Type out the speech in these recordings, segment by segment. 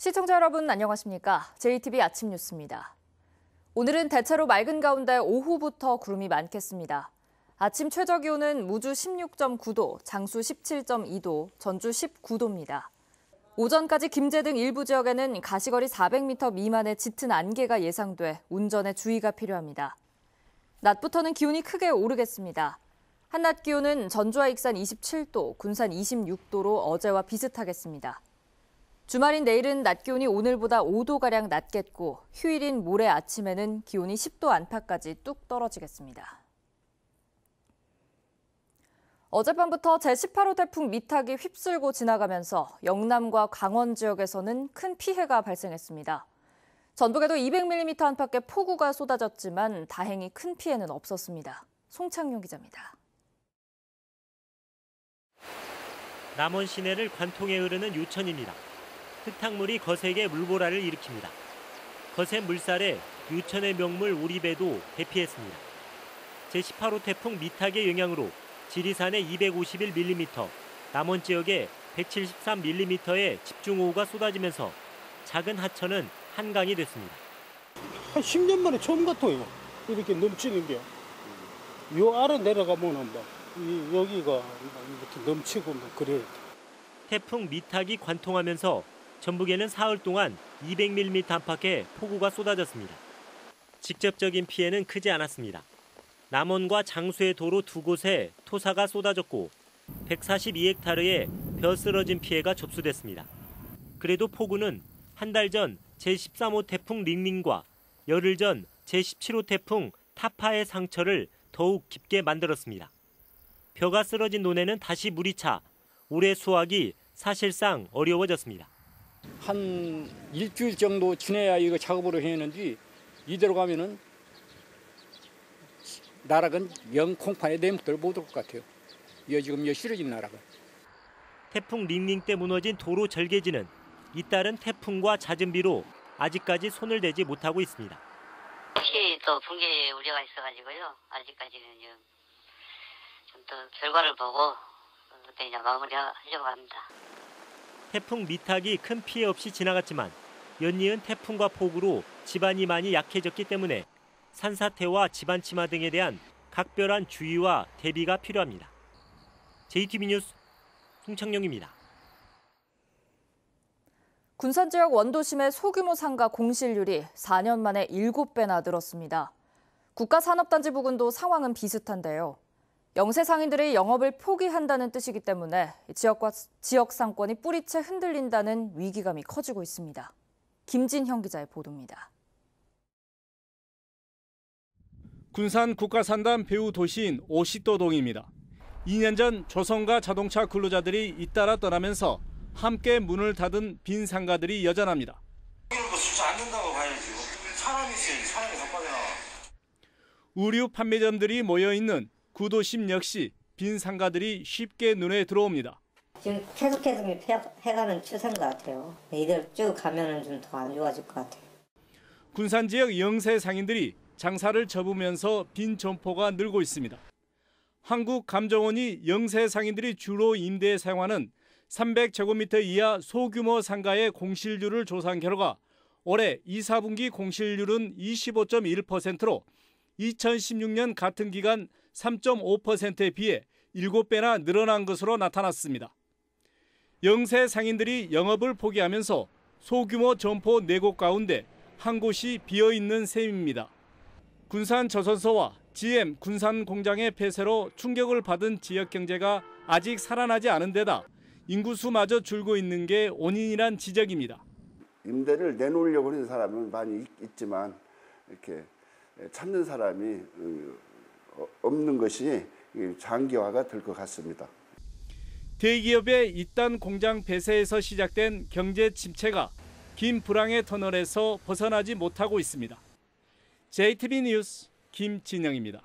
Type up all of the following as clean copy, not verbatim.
시청자 여러분 안녕하십니까? JTB 아침 뉴스입니다. 오늘은 대체로 맑은 가운데 오후부터 구름이 많겠습니다. 아침 최저기온은 무주 16.9도, 장수 17.2도, 전주 19도입니다. 오전까지 김제 등 일부 지역에는 가시거리 400m 미만의 짙은 안개가 예상돼 운전에 주의가 필요합니다. 낮부터는 기온이 크게 오르겠습니다. 한낮 기온은 전주와 익산 27도, 군산 26도로 어제와 비슷하겠습니다. 주말인 내일은 낮 기온이 오늘보다 5도가량 낮겠고 휴일인 모레 아침에는 기온이 10도 안팎까지 뚝 떨어지겠습니다. 어젯밤부터 제18호 태풍 미탁이 휩쓸고 지나가면서 영남과 강원 지역에서는 큰 피해가 발생했습니다. 전북에도 200mm 안팎의 폭우가 쏟아졌지만 다행히 큰 피해는 없었습니다. 송창용 기자입니다. 남원 시내를 관통해 흐르는 유천입니다. 흙탕물이 거세게 물보라를 일으킵니다. 거센 물살에 유천의 명물 오리배도 대피했습니다. 제18호 태풍 미탁의 영향으로 지리산에 251mm, 남원 지역에 173mm의 집중호우가 쏟아지면서 작은 하천은 한강이 됐습니다. 한 10년 만에 처음 같아요. 이렇게 넘치는 게. 요 아래 내려가면 여기가 이렇게 넘치고 그래요. 태풍 미탁이 관통하면서 전북에는 사흘 동안 200mm 안팎의 폭우가 쏟아졌습니다. 직접적인 피해는 크지 않았습니다. 남원과 장수의 도로 두 곳에 토사가 쏟아졌고 142헥타르의 벼 쓰러진 피해가 접수됐습니다. 그래도 폭우는 한 달 전 제13호 태풍 링링과 열흘 전 제17호 태풍 타파의 상처를 더욱 깊게 만들었습니다. 벼가 쓰러진 논에는 다시 물이 차 올해 수확이 사실상 어려워졌습니다. 한 일주일 정도 지내야 이거 작업으로 했는데 이대로 가면은 나락은 영 콩판에 내목들 못 올 것 같아요. 지금 싫어진 나락은. 태풍 링링 때 무너진 도로 절개지는 잇따른 태풍과 잦은 비로 아직까지 손을 대지 못하고 있습니다. 혹시 또 붕괴 우려가 있어가지고요. 아직까지는 좀 더 결과를 보고 그때 이제 마무리하려고 합니다. 태풍 미탁이 큰 피해 없이 지나갔지만 연이은 태풍과 폭우로 집안이 많이 약해졌기 때문에 산사태와 집안 침하 등에 대한 각별한 주의와 대비가 필요합니다. JTB 뉴스 송창용입니다. 군산 지역 원도심의 소규모 상가 공실률이 4년 만에 7배나 늘었습니다. 국가산업단지 부근도 상황은 비슷한데요. 영세 상인들이 영업을 포기한다는 뜻이기 때문에 지역 상권이 뿌리채 흔들린다는 위기감이 커지고 있습니다. 김진형 기자의 보도입니다. 군산 국가산단 배후 도시인 오시도동입니다. 2년 전 조선과 자동차 근로자들이 잇따라 떠나면서 함께 문을 닫은 빈 상가들이 여전합니다. 이런 거 수치 않는다고 봐야지. 사람이 있어야지. 사람이 더 빠져나와. 의류 판매점들이 모여있는 구도심 역시 빈 상가들이 쉽게 눈에 들어옵니다. 지금 계속해서 해가는 추세인 것 같아요. 이대로 쭉 가면은 좀 더 안 좋아질 것 같아요. 군산 지역 영세 상인들이 장사를 접으면서 빈 점포가 늘고 있습니다. 한국감정원이 영세 상인들이 주로 임대에 사용하는 300제곱미터 이하 소규모 상가의 공실률을 조사한 결과 올해 2, 4분기 공실률은 25.1%로 2016년 같은 기간 3.5%에 비해 7배나 늘어난 것으로 나타났습니다. 영세 상인들이 영업을 포기하면서 소규모 점포 4곳 가운데 한 곳이 비어있는 셈입니다. 군산 저선소와 GM 군산 공장의 폐쇄로 충격을 받은 지역 경제가 아직 살아나지 않은 데다 인구수마저 줄고 있는 게 원인이란 지적입니다. 임대를 내놓으려고 하는 사람은 많이 있지만 이렇게 찾는 사람이 없는 것이 장기화가 될 것 같습니다. 대기업의 이딴 공장 폐쇄에서 시작된 경제 침체가 긴 불황의 터널에서 벗어나지 못하고 있습니다. JTB 뉴스 김진영입니다.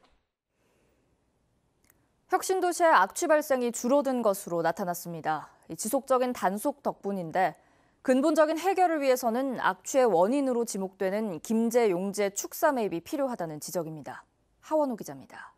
혁신도시의 악취 발생이 줄어든 것으로 나타났습니다. 지속적인 단속 덕분인데 근본적인 해결을 위해서는 악취의 원인으로 지목되는 김제 용제 축사 매입이 필요하다는 지적입니다. 하원우 기자입니다.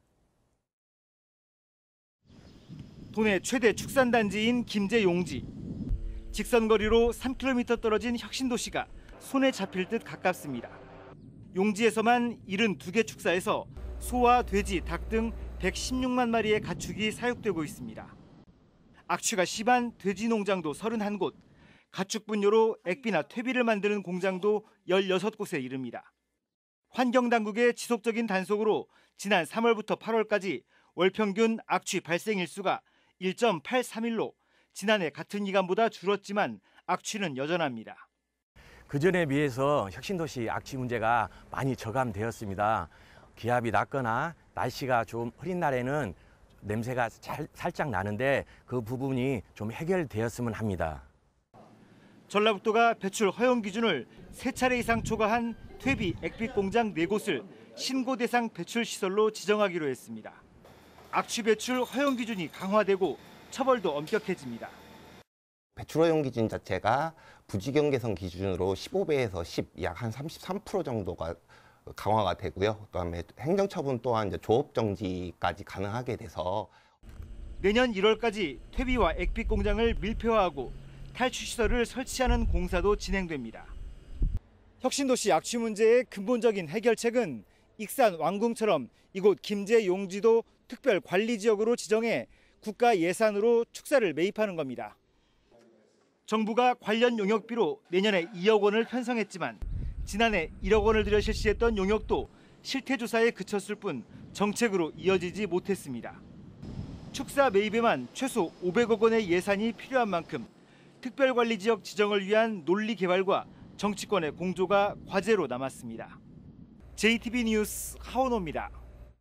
도내 최대 축산단지인 김제 용지. 직선거리로 3km 떨어진 혁신도시가 손에 잡힐 듯 가깝습니다. 용지에서만 72개 축사에서 소와 돼지, 닭 등 116만 마리의 가축이 사육되고 있습니다. 악취가 심한 돼지 농장도 31곳, 가축 분뇨로 액비나 퇴비를 만드는 공장도 16곳에 이릅니다. 환경당국의 지속적인 단속으로 지난 3월부터 8월까지 월 평균 악취 발생 일수가 1.83일로 지난해 같은 기간보다 줄었지만 악취는 여전합니다. 그전에 비해서 혁신도시 악취 문제가 많이 저감되었습니다. 기압이 낮거나 날씨가 좀 흐린 날에는 냄새가 살짝 나는데 그 부분이 좀 해결되었으면 합니다. 전라북도가 배출 허용 기준을 3차례 이상 초과한 퇴비, 액비 공장 4곳을 신고 대상 배출 시설로 지정하기로 했습니다. 악취 배출 허용 기준이 강화되고 처벌도 엄격해집니다. 배출 허용 기준 자체가 부지경 개선 기준으로 15배에서 10, 약 한 33% 정도가 강화가 되고요. 그다음에 행정처분 또한 이제 조업 정지까지 가능하게 돼서 내년 1월까지 퇴비와 액비 공장을 밀폐화하고 탈취 시설을 설치하는 공사도 진행됩니다. 혁신도시 악취 문제의 근본적인 해결책은 익산 왕궁처럼 이곳 김제 용지도 특별 관리 지역으로 지정해 국가 예산으로 축사를 매입하는 겁니다. 정부가 관련 용역비로 내년에 2억 원을 편성했지만 지난해 1억 원을 들여 실시했던 용역도 실태조사에 그쳤을 뿐 정책으로 이어지지 못했습니다. 축사 매입에만 최소 500억 원의 예산이 필요한 만큼 특별관리지역 지정을 위한 논리 개발과 정치권의 공조가 과제로 남았습니다. JTB 뉴스 하원호입니다.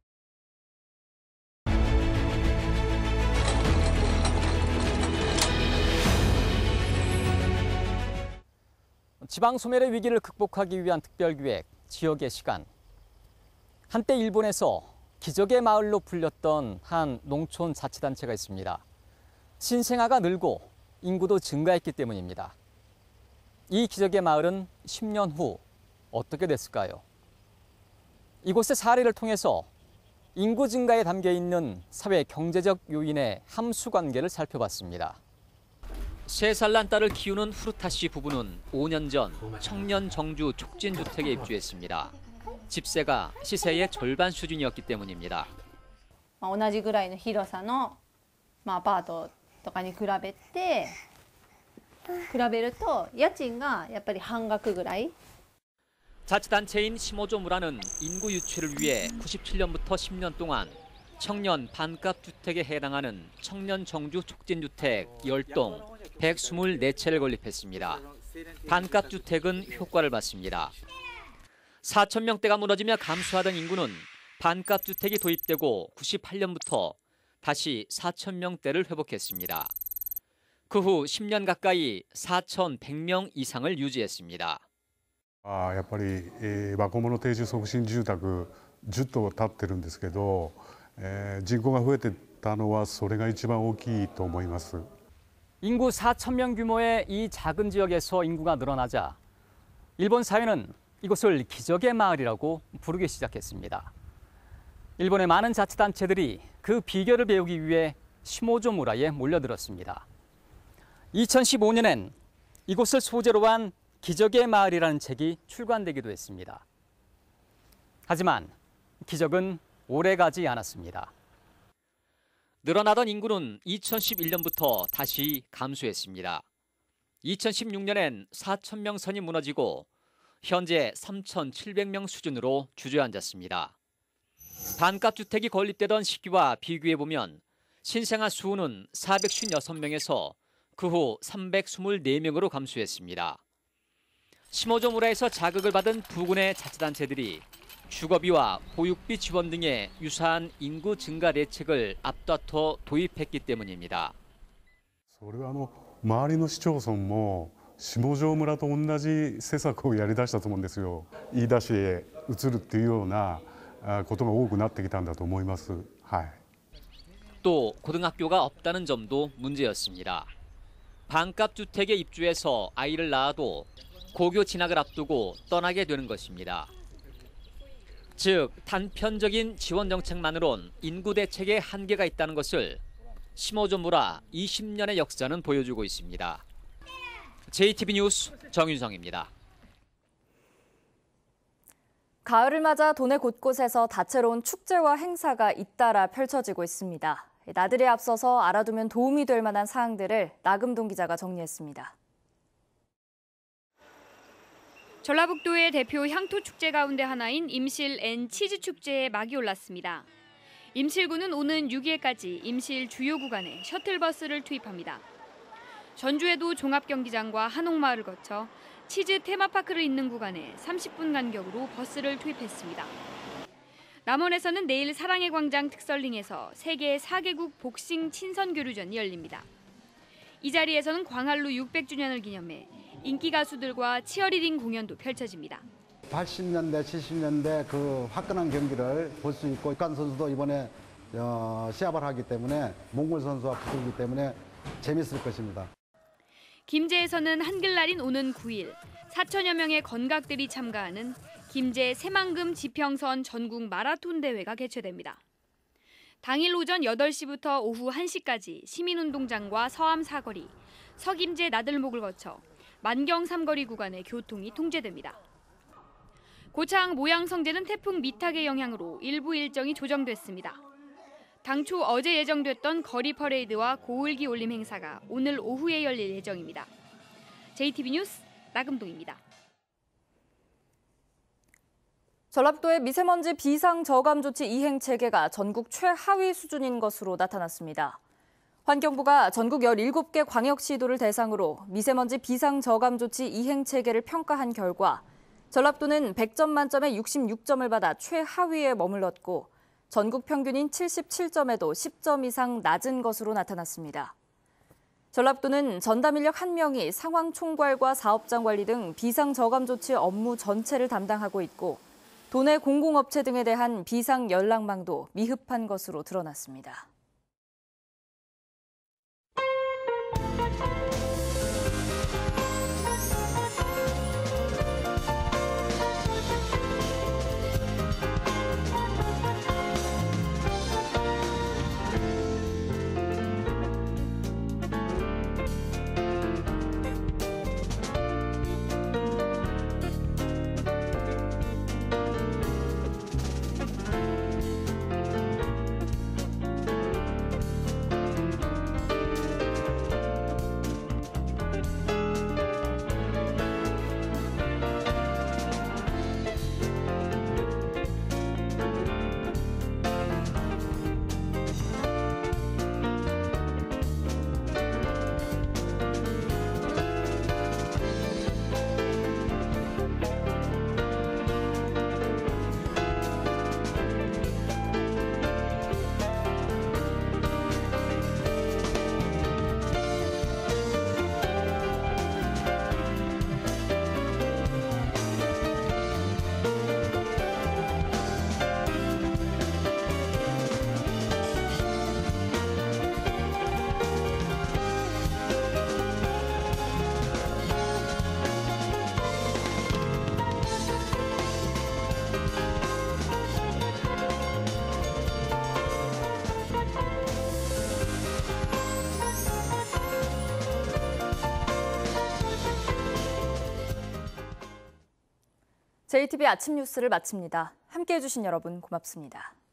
지방 소멸의 위기를 극복하기 위한 특별기획 지역의 시간. 한때 일본에서 기적의 마을로 불렸던 한 농촌 자치단체가 있습니다. 신생아가 늘고 인구도 증가했기 때문입니다. 이 기적의 마을은 10년 후 어떻게 됐을까요? 이곳의 사례를 통해서 인구 증가에 담겨 있는 사회 경제적 요인의 함수 관계를 살펴봤습니다. 3살 난 딸을 키우는 후르타 씨 부부는 5년 전 청년 정주 촉진주택에 입주했습니다. 집세가 시세의 절반 수준이었기 때문입니다. 同じぐらいの広さのアパートとかに比べると家賃がやっぱり半額ぐらい。 자치단체인 시모조무라는 인구 유치를 위해 97년부터 10년 동안 청년 반값 주택에 해당하는 청년 정주 촉진주택 10동 124채를 건립했습니다. 반값 주택은 효과를 봤습니다. 4천 명대가 무너지며 감소하던 인구는 반값 주택이 도입되고 98년부터 다시 4천 명대를 회복했습니다. 그 후 10년 가까이 4,100명 이상을 유지했습니다. やっぱり若者定住促進住宅10棟建ってるんですけど、人口が増えてたのはそれが一番大きいと思います。 인구 4천 명 규모의 이 작은 지역에서 인구가 늘어나자 일본 사회는 이곳을 기적의 마을이라고 부르기 시작했습니다. 일본의 많은 자치단체들이 그 비결을 배우기 위해 시모조무라에 몰려들었습니다. 2015년엔 이곳을 소재로 한 기적의 마을이라는 책이 출간되기도 했습니다. 하지만 기적은 오래가지 않았습니다. 늘어나던 인구는 2011년부터 다시 감소했습니다. 2016년엔 4,000명 선이 무너지고 현재 3,700명 수준으로 주저앉았습니다. 반값 주택이 건립되던 시기와 비교해보면 신생아 수는 456명에서 그 후 324명으로 감소했습니다. 시모조무라에서 자극을 받은 부근의 자치단체들이 주거비와 보육비 지원 등의 유사한 인구 증가 대책을 앞다퉈 도입했기 때문입니다. それは周りの市町村も下條村と同じ施策をやりだしたと思うんですよ。飯田市へ移るっていうようなことが多くなってきたんだと思います。はい。 또 고등학교가 없다는 점도 문제였습니다. 반값 주택에 입주해서 아이를 낳아도 고교 진학을 앞두고 떠나게 되는 것입니다. 즉 단편적인 지원 정책만으론 인구 대책에 한계가 있다는 것을 시모조무라 20년의 역사는 보여주고 있습니다. JTB 뉴스 정윤성입니다. 가을을 맞아 도내 곳곳에서 다채로운 축제와 행사가 잇따라 펼쳐지고 있습니다. 나들이에 앞서서 알아두면 도움이 될 만한 사항들을 나금동 기자가 정리했습니다. 전라북도의 대표 향토 축제 가운데 하나인 임실 앤 치즈 축제에 막이 올랐습니다. 임실군은 오는 6일까지 임실 주요 구간에 셔틀버스를 투입합니다. 전주에도 종합경기장과 한옥마을을 거쳐 치즈 테마파크를 잇는 구간에 30분 간격으로 버스를 투입했습니다. 남원에서는 내일 사랑의 광장 특설링에서 세계 4개국 복싱 친선교류전이 열립니다. 이 자리에서는 광활루 600주년을 기념해 인기 가수들과 치어리딩 공연도 펼쳐집니다. 80년대, 70년대 그 화끈한 경기를 볼 수 있고 북한 선수도 이번에 시합을 하기 때문에 몽골 선수와 붙기 때문에 재밌을 것입니다. 김제에서는 한글날인 오는 9일 4천여 명의 건각들이 참가하는 김제 새만금 지평선 전국 마라톤 대회가 개최됩니다. 당일 오전 8시부터 오후 1시까지 시민운동장과 서암 사거리, 서김제 나들목을 거쳐 만경 삼거리 구간의 교통이 통제됩니다. 고창 모양성제는 태풍 미탁의 영향으로 일부 일정이 조정됐습니다. 당초 어제 예정됐던 거리 퍼레이드와 고을기 올림 행사가 오늘 오후에 열릴 예정입니다. JTB 뉴스 나금동입니다. 전라북도의 미세먼지 비상 저감 조치 이행 체계가 전국 최하위 수준인 것으로 나타났습니다. 환경부가 전국 17개 광역시도를 대상으로 미세먼지 비상 저감 조치 이행 체계를 평가한 결과 전라북도는 100점 만점에 66점을 받아 최하위에 머물렀고 전국 평균인 77점에도 10점 이상 낮은 것으로 나타났습니다. 전라북도는 전담 인력 1명이 상황 총괄과 사업장 관리 등 비상 저감 조치 업무 전체를 담당하고 있고 도내 공공업체 등에 대한 비상 연락망도 미흡한 것으로 드러났습니다. JTB 아침 뉴스를 마칩니다. 함께해 주신 여러분 고맙습니다.